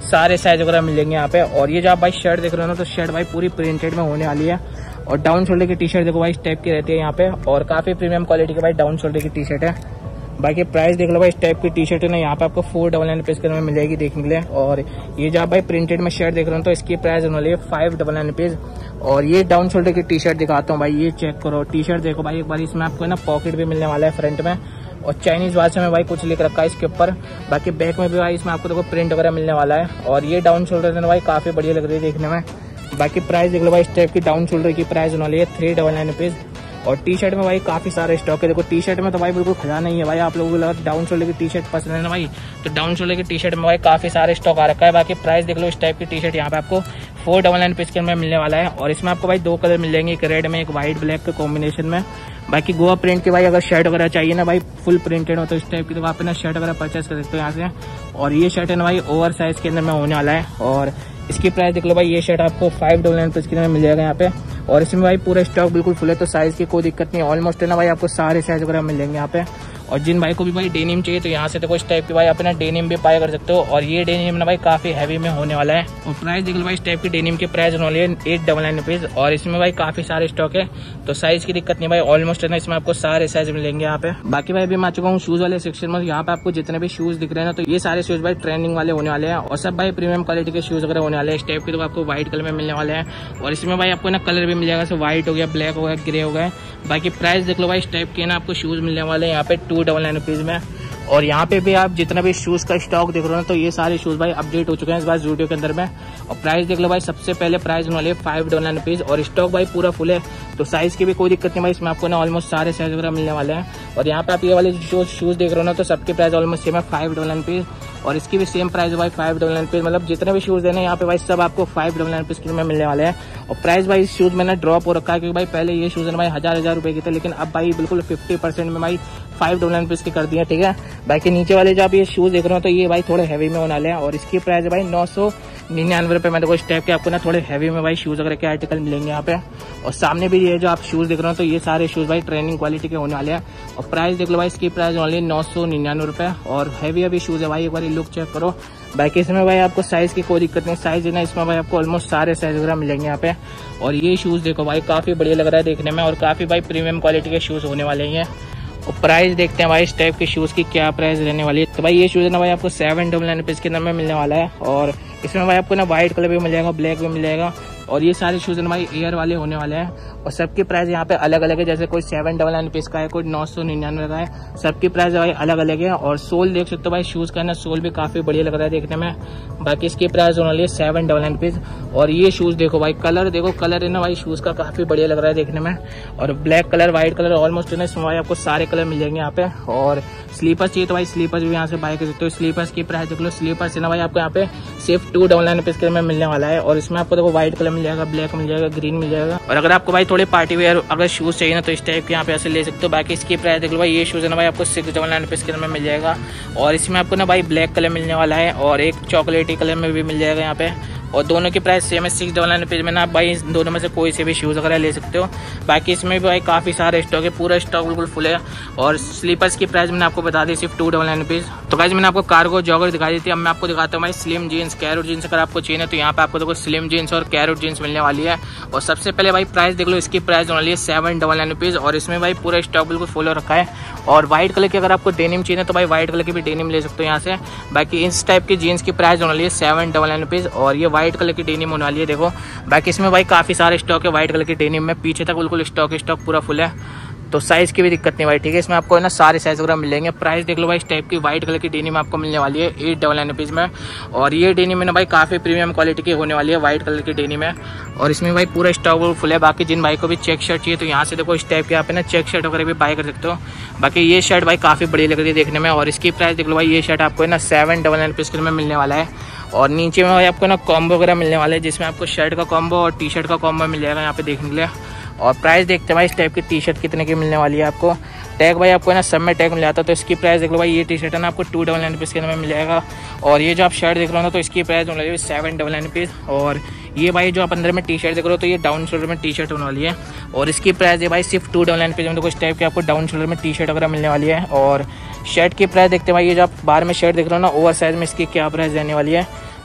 सारे साइज वगैरह मिलेंगे यहाँ पे। और ये जो आप भाई शर्ट देख रहे हो ना, तो शर्ट भाई पूरी प्रिंटेड में होने वाली है। और डाउन शोल्डर की टी शर्ट देखो भाई इस टाइप की रहती है यहाँ पे, और काफी प्रीमियम क्वालिटी की भाई डाउन शोल्डर की टी शर्ट है। बाकी प्राइस देख लो भाई, इस टाइप की टी शर्ट है ना यहाँ पे आपको 499 रुपीज के अंदर मिल जाएगी देखने के लिए। और ये जो आप भाई प्रिंटेड में शर्ट देख रहे हो तो इसकी प्राइस होने वाली है 599 रुपीज। और ये डाउन शोल्डर की टी शर्ट दिखाता हूँ भाई, ये चेक करो टी शर्ट देखो भाई एक बार, इसमें आपको ना पॉकेट भी मिलने वाला है फ्रंट में, और चाइनीज भाषा में भाई कुछ लिख रखा है इसके ऊपर। बाकी बैक में भी भाई इसमें आपको देखो प्रिंट वगैरह मिलने वाला है। और ये डाउन शोल्डर है भाई काफी बढ़िया लग रही है देखने में। बाकी प्राइस देख लो भाई, इस टाइप की डाउन शोल्डर की प्राइस होने वाली है 399 रुपीज। और टी शर्ट में भाई काफी सारे स्टॉक है। देखो टी शर्ट में तो भाई बिल्कुल खजाना नहीं है भाई, आप लोगों को लगा डाउन शोल्डर की टी शर्ट पसंद है ना भाई, तो डाउन शोल्डर की टी शर्ट में भाई काफी सारे स्टॉक आ रखा है। बाकी प्राइस देख लो, इस टाइप की टी शर्ट यहाँ पे आपको 499 रुपीज के अंदर मिलने वाला है। और इसमें आपको भाई 2 कलर मिल जाएंगे, एक रेड में एक व्हाइट ब्लैक के कॉम्बिनेशन में। बाकी गोवा प्रिंट के भाई अगर शर्ट वगैरह चाहिए ना भाई फुल प्रिंटेड हो तो इस टाइप की, तो आप ना शर्ट वगैरह परचेस कर सकते हो यहाँ से। और ये शर्ट है ना भाई ओवर साइज के अंदर में होने वाला है। और इसकी प्राइस देख लो भाई, ये शर्ट आपको 599 रुपीज के अंदर मिल जाएगा यहाँ पे। और इसमें भाई पूरा स्टॉक बिल्कुल फुल है, तो साइज की कोई दिक्कत नहीं है। ऑलमोस्ट है ना भाई आपको सारे साइज वगैरह मिल जाएंगे यहाँ पे। और जिन भाई को भी भाई डेनिम चाहिए तो यहाँ से देखो इस टाइप की भाई अपना डेनिम भी पाया कर सकते हो। और ये डेनिम ना भाई काफी हैवी में होने वाला है। और प्राइस देख लो भाई, इस टाइप की डेनिम की प्राइस होने वाली है 899 रुपीज। और इसमें भाई काफी सारे स्टॉक है, तो साइज की दिक्कत नहीं भाई, ऑलमोस्ट है ना इसमें आपको सारे साइज मिलेंगे यहाँ पे। बाकी भाई अभी मैं आ चुका हूँ शूज वाले सेक्शन में। यहाँ पे आपको जितने भी शूज दिख रहे हैं ना, तो ये सारे शूज भाई ट्रेंडिंग वाले होने वाले हैं, और सब भाई प्रीमियम क्वालिटी के शूज वगैरह होने वाले हैं। इस टाइप के तो आपको व्हाइट कलर में मिलने वाले हैं। और इसमें भाई आपको ना कलर भी मिल जाएगा, जैसे व्हाइट हो गया, ब्लैक हो गया, ग्रे हो गया। बाकी प्राइस देख लो भाई, इस टाइप के ना आपको शूज मिलने वाले हैं यहाँ पे 299 रुपीज में। और यहाँ पे भी आप जितना भी शूज का स्टॉक देख रहे हो ना, तो ये सारे शूज भाई अपडेट हो चुके हैं इस बार वीडियो के अंदर में। और प्राइस देख लो भाई, सबसे पहले प्राइस होने वाले 599 रुपीज। और स्टॉक भाई पूरा फुल है, तो साइज की भी कोई दिक्कत नहीं भाई, इसमें आपको ना ऑलमोस्ट सारे साइज वगैरह मिलने वाले हैं। और यहाँ पे आप ये वाले जो शूज देख रहे हो ना, तो सबके प्राइस ऑलमोस्ट सेम है 599 रुपीज। और इसकी भी सेम प्राइस है भाई 599 रुपीज। मतलब जितने भी शूज है ना यहाँ पे भाई सब आपको 599 रुपीज में मिलने वाले हैं। और प्राइस भाई इस शूज में ना ड्रॉप हो रखा है, क्योंकि भाई पहले ये शूज है भाई हजार रुपए के थे, लेकिन अब भाई बिल्कुल 50% में भाई 599 रुपीज के कर दिए, ठीक है। बाकी नीचे वाले जो आप ये शूज देख रहे हो तो ये भाई थोड़े हैवी में होने वाले हैं। और इसकी प्राइस है भाई 999 रुपए में। देखो इस टाइप के आपको ना थोड़े हैवी में भाई शूज वगैरह के आर्टिकल मिलेंगे यहाँ पे। और सामने भी ये जो आप शूज देख रहे हो तो ये सारे शूज भाई ट्रेनिंग क्वालिटी के होने वाले हैं। और प्राइस देख लो भाई, इसकी प्राइस ओनली 999 रुपए। और हैवी शूज है भाई, एक बार लुक चेक करो। बाकी इसमें भाई आपको साइज की कोई दिक्कत नहीं, साइज है ना इसमें भाई आपको ऑलमोस्ट सारे साइज वगैरह मिलेंगे यहाँ पे। और ये शूज देखो भाई काफी बढ़िया लग रहा है देखने में, और काफी भाई प्रीमियम क्वालिटी के शूज होने वाले हैं। और प्राइस देखते हैं भाई इस टाइप के शूज की क्या प्राइस रहने वाली है। तो भाई ये शूज है ना भाई आपको 799 रुपीज के अंदर में मिलने वाला है। और इसमें भाई आपको ना व्हाइट कलर भी मिल जाएगा, ब्लैक भी मिल जाएगा। और ये सारे शूज ना भाई एयर वाले होने वाले हैं। और सबकी प्राइस यहाँ पे अलग अलग है, जैसे कोई 799 रुपीज का है, कोई 999 का है, सबकी प्राइस भाई अलग अलग है। और सोल देख सकते हो भाई शूज का ना, सोल भी काफी बढ़िया लग रहा है देखने में। बाकी इसकी प्राइस होने वाली है 799 रुपीज। और ये शूज देखो भाई, कलर देखो, कलर है ना भाई शूज का काफी बढ़िया लग रहा है देखने में। और black colour, white colour, almost है ना इसमें भाई आपको सारे कलर मिल जाएंगे यहाँ पे। और स्लीपर्स चाहिए तो भाई स्लीपर्स भी यहाँ से बाय कर सकते हो। स्लीपर्स की प्राइस देख लो, स्लीपर्स है ना भाई आपको यहाँ पे सिर्फ 299 रुपीज के में मिलने वाला है। और इसमें आपको देखो व्हाइट कलर मिल जाएगा, ब्लैक मिल जाएगा, ग्रीन मिल जाएगा। और अगर आपको भाई थोड़े पार्टी वेयर अगर शूज चाहिए ना, तो इस टाइप के यहाँ पे ऐसे ले सकते हो। बाकी इसकी प्राइस देख लो भाई, ये शूज है ना भाई आपको 699 रुपीज के में मिल जाएगा। और इसमें आपको ना भाई ब्लैक कलर मिलने वाला है, और एक चॉकलेटी कलर में भी मिल जाएगा यहाँ पे। और दोनों की प्राइस सेम है 699 रुपीज में ना। आप भाई दोनों में से कोई से भी शूज वगैरह ले सकते हो। बाकी इसमें भी भाई काफी सारे स्टॉक है, पूरा स्टॉक बिल्कुल फुल है। और स्लीपर्स की प्राइस मैंने आपको बता दी सिर्फ 299 रुपीज। तो गाइस मैंने आपको कार्गो जॉगर दिखाई दी थी, अब मैं आपको दिखाता हूँ भाई स्लिम जीन्स, कैरोट जीन्स। अगर आपको चाहिए तो यहाँ पे आपको देखो स्लिम जीन्स और कैरोट जीन्स मिलने वाली है। और सबसे पहले भाई प्राइस देख लो, इसकी प्राइस होने वाली है 799 रुपीज। और इसमें भाई पूरा स्टॉक बिल्कुल फुल हो रखा है। और व्हाइट कलर की अगर आपको डेनिम चाहिए तो भाई व्हाइट कलर की भी डेनिम ले सकते हो यहाँ से। बाकी इस टाइप की जीन्स की प्राइस होने वाली है 799 रुपीज। और ये व्हाइट कलर की डेनिम होने वाली है देखो। बाकी इसमें भाई काफी सारे स्टॉक है व्हाइट कलर की डेनिम में, पीछे तक बिल्कुल स्टॉक पूरा फुल है, तो साइज की भी दिक्कत नहीं भाई, ठीक है। इसमें आपको ना सारे साइज वगैरह मिलेंगे। प्राइस देख लो भाई, इस टाइप की व्हाइट कलर की डेनिम आपको मिलने वाली है 899 रुपीज में। और ये डेनिम में ना भाई काफी प्रीमियम क्वालिटी की होने वाली है, व्हाइट कलर की डेनिम है। और इसमें भाई पूरा स्टॉक फुल है। बाकी जिन भाई को भी चेक शर्ट चाहिए तो यहाँ से देखो इस टाइप के यहाँ पे ना चेक शर्ट वगैरह भी बाय कर सकते हो। बाकी ये शर्ट भाई काफी बढ़िया लग रही है देखने में। और इसकी प्राइस देख लो भाई, ये शर्ट आपको ना 799 रुपीज में मिलने वाला है। और नीचे में भाई आपको ना कॉम्बो वगैरह मिलने वाले हैं, जिसमें आपको शर्ट का कॉम्बो और टी शर्ट का कॉम्बो मिल जाएगा यहाँ पे देखने के लिए। और प्राइस देखते हैं भाई इस टाइप की टी शर्ट कितने की मिलने वाली है आपको। टैग भाई आपको ना सब में टैग मिल जाता है, तो इसकी प्राइस देख लो भाई, ये टी शर्ट है ना आपको 299 रुपीज़ के अंदर में मिल जाएगा। और ये जो आप शर्ट देख रहे हो ना, तो इसकी प्राइस होने वाली है 799 रुपीज़। और ये भाई जो आप अंदर में टी शर्ट देख रहे हो तो ये डाउन शोल्डर में टी शर्ट होने वाली है। और इसकी प्राइस है भाई सिर्फ 299 रुपीज़ में। देखो इस टाइप की आपको डाउन शोल्डर में टी शर्ट वगैरह मिलने वाली है। और शर्ट की प्राइस देखते हैं भाई, ये जो आप बाहर में शर्ट देख रहे हो ना ओवर साइज में, इसकी क्या प्राइस रहने वाली है।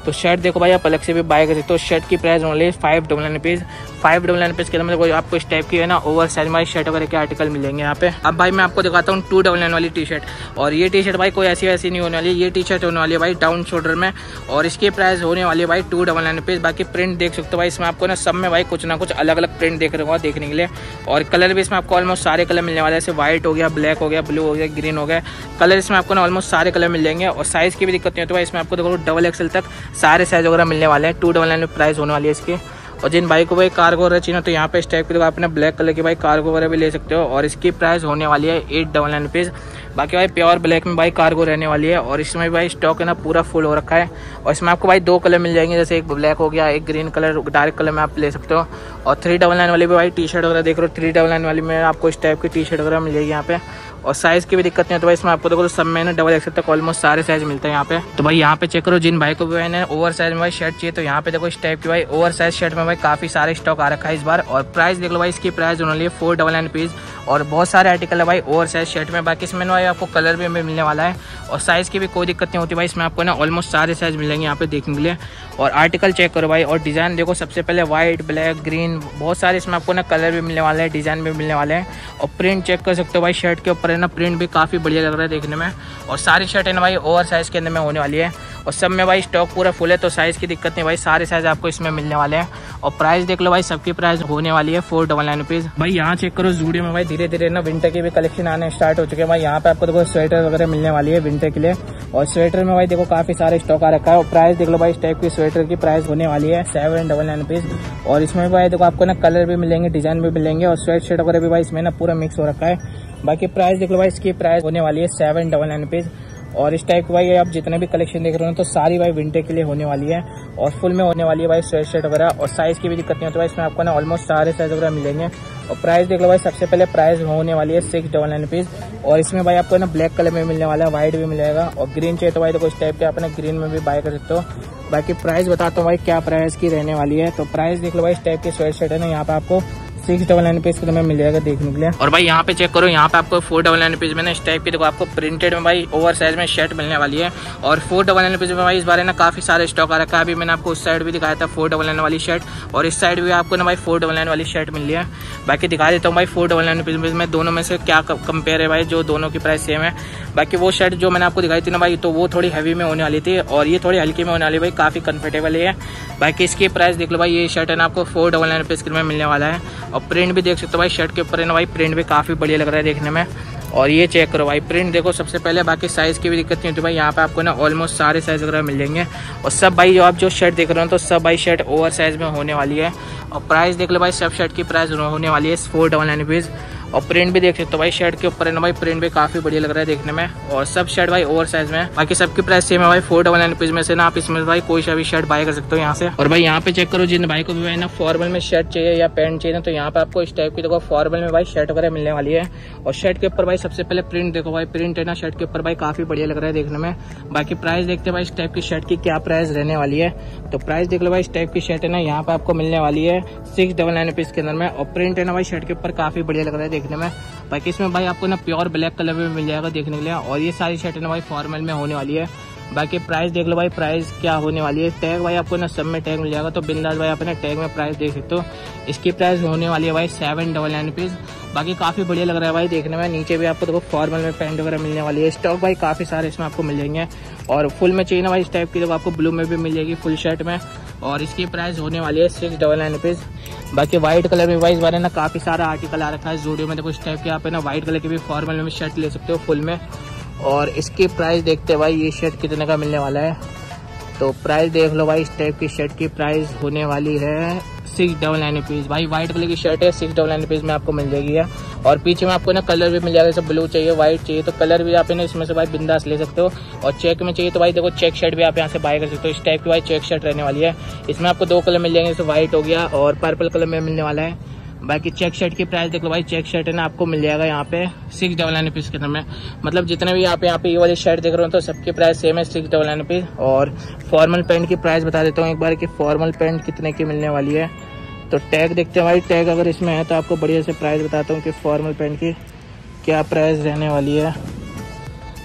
तो शर्ट देखो भाई आप अलग से भी बाय कर सकते हो। शर्ट की प्राइस ओनली 599 रुपीज़। 599 रुपीज़ के अंदर आपको इस टाइप की है ना ओवर साइज वाली शर्ट वगैरह के आर्टिकल मिलेंगे यहाँ पे। अब भाई मैं आपको दिखाता हूँ 299 वाली टी शर्ट। और ये टी शर्ट भाई कोई ऐसी वैसी नहीं होने वाली, ये टी शर्ट होने वाली है भाई डाउन शोल्डर में, और इसकी प्राइस होने वाली है भाई 299 रुपीज़। बाकी प्रिंट देख सकते हो भाई इसमें आपको ना सब में भाई कुछ ना कुछ अलग अलग प्रिंट देख रहे हो देखने के लिए। और कलर भी इसमें आपको ऑलमोस्ट सारे कलर मिलने वाले हैं, जैसे व्हाइट हो गया, ब्लैक हो गया, ब्लू हो गया, ग्रीन हो गया, कलर इसमें आपको ना ऑलमोस्ट सारे कलर मिल जाएंगे। और साइज़ की भी दिक्कत नहीं होती भाई, इसमें आपको देखो डबल एक्सएल तक सारे साइज वगैरह मिलने वाले हैं। 299 प्राइस होने वाली है इसकी। और जिन भाई को भाई कार्गो वगैरह चाहिए तो यहाँ पे इस टाइप की आपने ब्लैक कलर की भाई कार्गो वगैरह भी ले सकते हो, और इसकी प्राइस होने वाली है 899 रुपीज़। बाकी भाई प्योर ब्लैक में भाई कार्गो रहने वाली है, और इसमें भाई स्टॉक है ना पूरा फुल हो रखा है। और इसमें आपको भाई 2 कलर मिल जाएंगे, जैसे एक ब्लैक हो गया, एक ग्रीन कलर डार्क कलर में आप ले सकते हो। और 399 वाली भी भाई टी शर्ट वगैरह देख रहे हो, 399 वाली में आपको इस टाइप की टी शर्ट वगैरह मिल जाएगी यहाँ पे। और साइज़ की भी दिक्कत नहीं है, तो भाई इसमें आपको देखो सब में ना डबल एक्सेल तक ऑलमोस्ट सारे साइज मिलते हैं यहाँ पे। तो भाई यहाँ पे चेक करो, जिन भाई को भी है ओवर साइज में भाई शर्ट चाहिए तो यहाँ पे देखो इस टाइप की भाई ओवर साइज शर्ट में भाई काफ़ी सारे स्टॉक आ रखा है इस बार। और प्राइस देख लो भाई, इसकी प्राइस होने वाली है 499 रुपीज़। और बहुत सारे आर्टिकल है भाई ओवर साइज शर्ट में। बाकी इसमें भाई आपको कलर भी मिलने वाला है, और साइज़ की भी कोई दिक्कत नहीं होती भाई, इसमें आपको ना ऑलमोस्ट सारे साइज मिलेंगे यहाँ पे देखने के लिए। और आर्टिकल चेक करो भाई, और डिज़ाइन देखो, सबसे पहले व्हाइट, ब्लैक, ग्रीन, बहुत सारे इसमें आपको ना कलर भी मिलने वाले हैं, डिज़ाइन भी मिलने वाले हैं। और प्रिंट चेक कर सकते हो भाई, शर्ट के ऊपर है ना प्रिंट भी काफ़ी बढ़िया लग रहा है देखने में। और सारी शर्ट है ना भाई ओवर साइज के अंदर में होने वाली है, और सब में भाई स्टॉक पूरा फुल है, तो साइज़ की दिक्कत नहीं भाई, सारे साइज आपको इसमें मिलने वाले हैं। और प्राइस देख लो भाई, सबकी प्राइस होने वाली है 499 रुपीज़। भाई यहाँ चेक करो, ज़ूडियो में भाई धीरे धीरे ना विंटर के भी कलेक्शन आने स्टार्ट हो चुके हैं भाई। यहाँ पे आपको देखो स्वेटर वगैरह मिलने वाली है विंटर के लिए, और स्वेटर में भाई देखो काफ़ी सारे स्टॉक आ रखा है। और प्राइस देख लो भाई, इस टाइप की स्वेटर की प्राइस होने वाली है 799 रुपीज़। और इसमें भाई देखो आपको ना कलर भी मिलेंगे, डिज़ाइन भी मिलेंगे, और स्वेट शर्ट वगैरह भी भाई इसमें ना पूरा मिक्स हो रखा है। बाकी प्राइस देख लो भाई, इसकी प्राइस होने वाली है 799 रुपीज़। और इस टाइप की भाई आप जितने भी कलेक्शन देख रहे हो तो सारी भाई विंटर के लिए होने वाली है, और फुल में होने वाली है भाई स्वेट शर्ट वगैरह। और साइज़ की भी दिक्कत नहीं होती भाई, इसमें आपको ना ऑलमोस्ट सारे साइज वगैरह मिलेंगे। और प्राइस देख लो भाई, सबसे पहले प्राइस होने वाली है 699 रुपीज़। और इसमें भाई आपको ना ब्लैक कलर में मिलने वाला है, व्हाइट भी मिलेगा, और ग्रीन चाहिए तो भाई देखो इस टाइप के आपने ग्रीन में भी बाय कर सकते हो। बाकी प्राइस बताता हूँ भाई क्या प्राइस की रहने वाली है। तो प्राइस देख लो भाई, इस टाइप की स्वेट शर्ट है ना यहाँ पे आपको 699 रुपीज़ के में मिल जाएगा देखने के लिए। और भाई यहाँ पे चेक करो, यहाँ पे आपको 499 रुपीज़ में ना इस टाइप की देखो आपको प्रिंटेड में भाई ओवर साइज में शर्ट मिलने वाली है। और 499 रुपीज़ में भाई इस बार ना काफ़ी सारे स्टॉक आ रखा है। अभी मैंने आपको उस साइड भी दिखाया था 499 वाली शर्ट, और इस साइड भी आपको ना भाई 499 वाली शर्ट मिल रही है। बाकी दिखा देता हूँ भाई 499 रुपीज़ में दोनों में से क्या कंपेयर है भाई, जो दोनों की प्राइस सेम है। बाकी वो शर्ट जो मैंने आपको दिखाई थी ना भाई, तो वो थोड़ी हैवी में होने वाली थी, और ये थोड़ी हल्की में होने वाली भाई, काफ़ी कंफर्टेबल है। बाकी इसकी प्राइस देख लो भाई, ये शर्ट है ना आपको 499 रुपीज़ में मिलने वाला है। और प्रिंट भी देख सकते हो भाई, शर्ट के ऊपर है ना भाई प्रिंट भी काफ़ी बढ़िया लग रहा है देखने में। और ये चेक करो भाई, प्रिंट देखो सबसे पहले। बाकी साइज़ की भी दिक्कत नहीं होती भाई, यहाँ पे आपको ना ऑलमोस्ट सारे साइज वगैरह मिल जाएंगे। और सब भाई जो आप जो शर्ट देख रहे हो तो सब भाई शर्ट ओवर साइज में होने वाली है। और प्राइस देख लो भाई, सब शर्ट की प्राइस होने वाली है 499 रुपीज़। और प्रिंट भी देख सकते हो भाई, शर्ट के ऊपर है ना भाई प्रिंट भी काफ़ी बढ़िया लग रहा है देखने में। और सब शर्ट भाई ओवर साइज में है। बाकी सबकी प्राइस सेम है भाई 499 रुपीज़ में से ना आप इसमें भाई कोई सा भी शर्ट बाय कर सकते हो यहाँ से। और भाई यहाँ पे चेक करो, जिन भाई को भी भाई ना फॉर्मल में शर्ट चाहिए या पैंट चाहिए ना, तो यहाँ पे आपको इस टाइप की देखो फॉर्मल में भाई शर्ट वगैरह मिलने वाली है। और शर्ट के ऊपर भाई सबसे पहले प्रिंट देखो भाई, प्रिंट है ना शर्ट के ऊपर भाई काफ़ी बढ़िया लग रहा है देखने में। बाकी प्राइस देखते हैं भाई इस टाइप की शर्ट की क्या प्राइस रहने वाली है। तो प्राइस देख लो भाई, इस टाइप की शर्ट है ना यहाँ पे आपको मिलने वाली है 699 रुपीज़ के अंदर में। और प्रिंट है ना भाई शर्ट के ऊपर काफ़ी बढ़िया लग रहा है देखने में। बाकी इसमें भाई आपको ना प्योर ब्लैक कलर में मिल जाएगा देखने के लिए। और ये सारी शर्ट है ना भाई फॉर्मल में होने वाली है। बाकी प्राइस देख लो भाई, प्राइस क्या होने वाली है। टैग भाई आपको ना सब में टैग मिल जाएगा, तो बिंदास भाई अपने टैग में प्राइस देख सकते हो। इसकी प्राइस होने वाली है भाई 799 रुपीज़। बाकी काफ़ी बढ़िया लग रहा है भाई देखने में। नीचे भी आपको देखो फॉर्मल में पैंट वगैरह मिलने वाली है। स्टॉक भाई काफ़ी सारे इसमें आपको मिल जाएंगे। और फुल में चाहिए ना भाई इस टाइप की देखो आपको ब्लू में भी मिल जाएगी फुल शर्ट में। और इसकी प्राइस होने वाली है 699 रुपीज़। बाकी व्हाइट कलर में भाई इस बार है ना काफ़ी सारा आर्टिकल आ रखा है ज़ूडियो में। देखो इस टाइप के आप है ना व्हाइट कलर की भी फॉर्मल में शर्ट ले सकते हो फुल में। और इसकी प्राइस देखते हैं भाई, ये शर्ट कितने का मिलने वाला है। तो प्राइस देख लो भाई, इस टाइप की शर्ट की प्राइस होने वाली है 699 रुपीज़। भाई व्हाइट कलर की शर्ट है 699 रुपीज़ में आपको मिल जाएगी है। और पीछे में आपको ना कलर भी मिल जाएगा, जैसे ब्लू चाहिए, व्हाइट चाहिए, तो कलर भी आप इसमें से भाई बिंदास ले सकते हो। और चेक में चाहिए तो भाई देखो चेक शर्ट भी आप यहाँ से बाय कर सकते हो। इस टाइप की भाई चेक शर्ट रहने वाली है। इसमें आपको 2 कलर मिल जाएंगे, जैसे व्हाइट हो गया और पर्पल कलर में मिलने वाला है। बाकी चेक शर्ट की प्राइस देख लो भाई, चेक शर्ट है ना आपको मिल जाएगा यहाँ पे 699 रुपीज़ के अंदर में। मतलब जितने भी आप यहाँ पे ये वाली शर्ट देख रहे हो तो सबकी प्राइस सेम है 699 रुपीज़। और फॉर्मल पैंट की प्राइस बता देता हूँ एक बार कि फॉर्मल पैंट कितने की मिलने वाली है। तो टैग देखते हैं भाई, टैग अगर इसमें है तो आपको बढ़िया से प्राइस बताता हूँ कि फॉर्मल पैंट की क्या प्राइस रहने वाली है।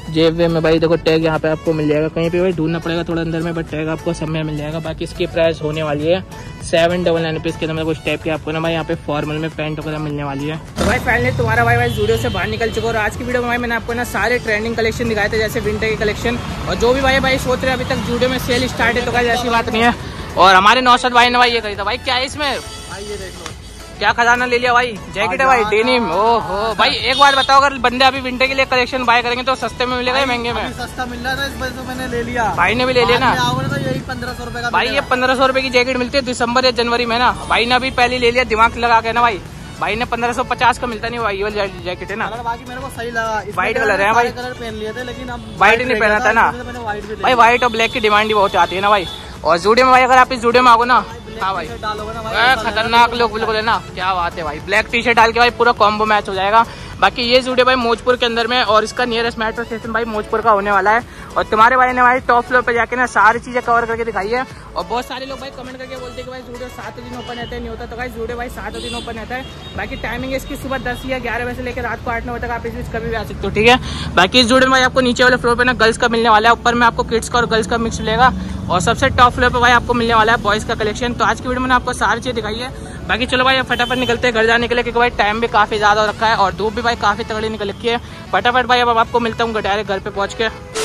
जेब में भाई देखो टैग यहाँ पे आपको मिल जाएगा, कहीं पे भाई ढूंढना पड़ेगा थोड़ा अंदर में, बट टैग आपको सब में मिल जाएगा। बाकी इसकी प्राइस होने वाली है 799 रुपीज़ के अंदर कुछ टाइप के आपको ना भाई यहाँ पे फॉर्मल में पैंट वगैरह मिलने वाली है। तो भाई फाइनली तुम्हारा भाई ज़ूडियो से बाहर निकल चुका, और आज की वीडियो में भाई मैंने आपको ना सारे ट्रेंडिंग कलेक्शन दिखाए थे, जैसे विंटर के कलेक्शन। और जो भी भाई सोच रहे हैं अभी तक ज़ूडियो में सेल स्टार्ट है, तो भाई ऐसी बात नहीं है। और हमारे नौशाद भाई ने भाई ये खरीदा, भाई क्या है इसमें, ये देख लो क्या खजाना ले लिया भाई, जैकेट है भाई डेनिम। ओहो भाई एक बात बताओ, अगर बंदे अभी विंटर के लिए कलेक्शन बाय करेंगे तो सस्ते में मिलेगा या महंगे में? सस्ता मिल रहा था, इस वजह से मैंने ले लिया। भाई ने भी ले लिया ना, तो यही 1500 रुपए का भाई ये 1500 रुपए की जैकेट मिलती है दिसंबर या जनवरी में ना। भाई ने अभी पहले ले लिया दिमाग लगा के ना भाई, भाई ने 1550 का मिलता नहीं भाई, ये वाली जैकेट है ना। बाकी मेरे को सही लगा, व्हाइट कलर है भाई, कलर पहन लिए थे लेकिन अब व्हाइट नहीं पहना था ना भाई। व्हाइट और ब्लैक की डिमांड भी बहुत आती है ना भाई। और ज़ूडियो में भाई अगर आप इस ज़ूडियो में आओगे ना, हाँ भाई खतरनाक लोग बिल्कुल है ना, क्या बात है भाई। ब्लैक टी शर्ट डाल के भाई पूरा कॉम्बो मैच हो जाएगा। बाकी ये ज़ूडियो भाई मौजपुर के अंदर में, और इसका नियरेस्ट मेट्रो स्टेशन भाई मौजपुर का होने वाला है। और तुम्हारे भाई ने भाई टॉप फ्लोर पे जाके ना सारी चीजें कवर करके दिखाई है। और बहुत सारे लोग भाई कमेंट करके बोलते हैं कि भाई ज़ूडियो 7 दिन ओपन रहता है, नहीं होता। तो भाई ज़ूडियो भाई 7 दिन ओपन रहता है। बाकी टाइमिंग है इसकी सुबह 10 या 11 बजे से लेकर रात को 8-9 बजे तक आप इस बीच कभी भी आ सकते हो, ठीक है। बाकी इस ज़ूडियो में भाई आपको नीचे वाले फ्लोर पे ना गर्ल्स का मिलने वाला है, ऊपर में आपको किड्स का और गर्ल्स का मिक्स मिलेगा। और सबसे टॉप फ्लोर पे भाई आपको मिलने वाला है बॉयज का कलेक्शन। तो आज की वीडियो में आपको सारी चीज़ दिखाई है। बाकी चलो भाई फटाफट निकलते हैं घर जाने के लिए, क्योंकि भाई टाइम भी काफी ज्यादा हो रखा है और धूप भी भाई काफी तगड़ी निकल रखी है। फटाफट भाई अब आपको मिलता हूँ डायरेक्ट घर पे पहुंच के।